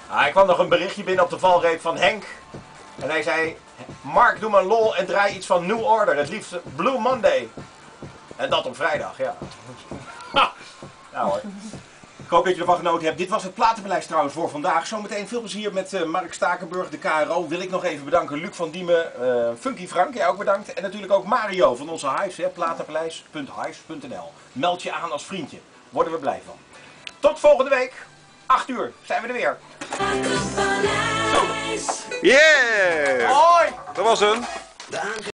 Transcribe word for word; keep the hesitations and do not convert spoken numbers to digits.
Ah, ik kwam nog een berichtje binnen op de valreep van Henk. En hij zei, Mark, doe maar lol en draai iets van New Order. Het liefst Blue Monday. En dat op vrijdag, ja. Ha! Ja hoor. Ik hoop dat je ervan genoten hebt. Dit was het platenbeleid trouwens voor vandaag. Zometeen veel plezier met uh, Mark Stakenburg, de K R O. Wil ik nog even bedanken Luc van Diemen, uh, Funky Frank, jij ook bedankt. En natuurlijk ook Mario van onze Hives, platenpaleis punt hives punt n l. Meld je aan als vriendje. Worden we blij van. Tot volgende week. acht uur zijn we er weer. Yeah! Hoi! Dat was hem.